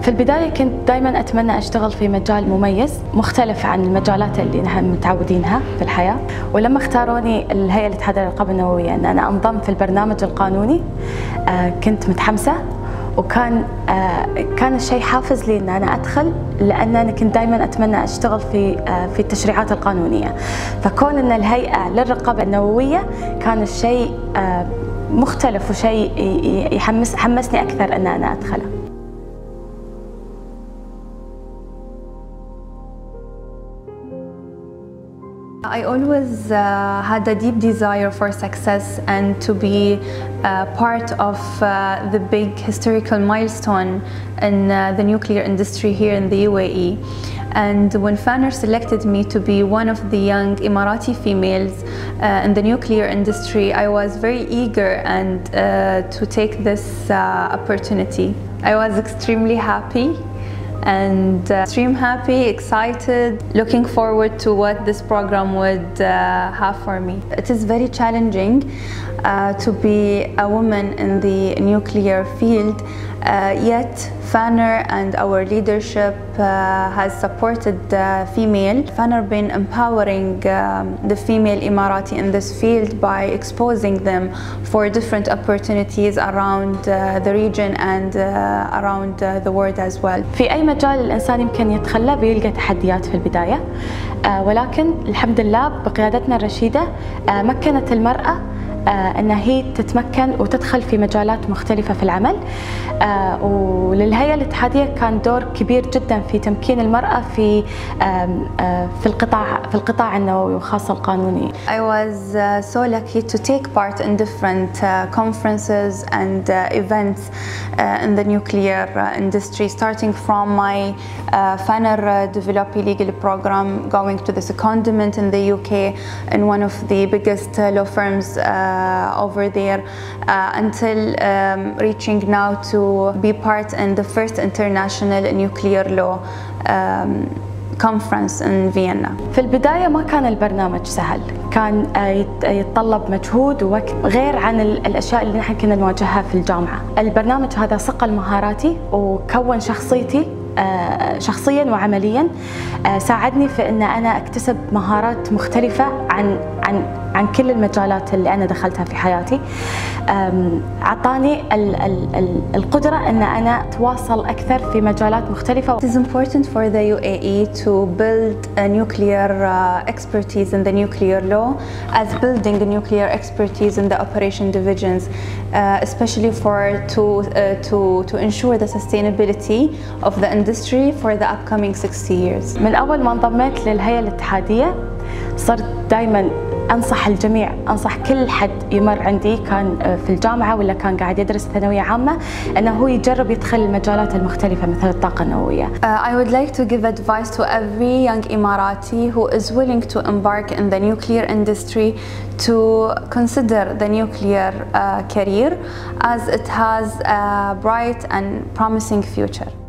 في البداية كنت دائما أتمنى أشتغل في مجال مميز مختلف عن المجالات اللي نحن متعودينها في الحياة، ولما اختاروني الهيئة الاتحادية للألقاب النووية أن أنا أنضم في البرنامج القانوني كنت متحمسة، وكان الشيء حافز لي ان انا ادخل، لان انا كنت دائما اتمنى اشتغل في التشريعات القانونيه. فكون ان الهيئه للرقابه النوويه كان الشيء مختلف وشيء حمسني اكثر ان انا ادخله. I always had a deep desire for success and to be part of the big historical milestone in the nuclear industry here in the UAE. And when FANR selected me to be one of the young Emirati females in the nuclear industry, I was very eager and to take this opportunity. I was extremely happy and excited, looking forward to what this program would have for me. It is very challenging to be a woman in the nuclear field, yet FANR and our leadership has supported female. FANR been empowering the female Emirati in this field by exposing them for different opportunities around the region and around the world as well. في أي مجال الإنسان يمكن يدخله بيلقى تحديات في البداية، ولكن الحمد لله بقيادتنا الرشيدة مكنت المرأة أن هي تتمكن وتدخل في مجالات مختلفة في العمل، وللهيئة الاتحادية كان دور كبير جدا في تمكين المرأة في القطاع النووي وخاصة القانوني. I was so lucky to take part in different conferences and events in the nuclear industry, starting from my FANR Developing Legal program, going to the secondment in the UK in one of the biggest law firms over there, until reaching now to be part in the first international nuclear law conference in Vienna. في البداية ما كان البرنامج سهل، كان يتطلب مجهود ووقت غير عن الأشياء اللي نحن كنا نواجهها في الجامعة. البرنامج هذا صقل مهاراتي وكون شخصيتي شخصيا وعمليا، ساعدني في ان انا اكتسب مهارات مختلفة عن كل المجالات اللي انا دخلتها في حياتي. عطاني القدرة ان انا اتواصل اكثر في مجالات مختلفة. It is important for the UAE to build a nuclear expertise in the nuclear law, as building a nuclear expertise in the operation divisions, especially to ensure the sustainability of the industry for the upcoming 60 years. من أول ما انضميت للهيئة الاتحادية صرت دائما أنصح الجميع، أنصح كل حد يمر عندي كان في الجامعة ولا كان قاعد يدرس ثانوية عامة أنه هو يجرب يدخل المجالات المختلفة مثل الطاقة النووية. I would like to give advice to every young Emirati who is willing to embark in the nuclear industry to consider the nuclear career, as it has a bright and promising future.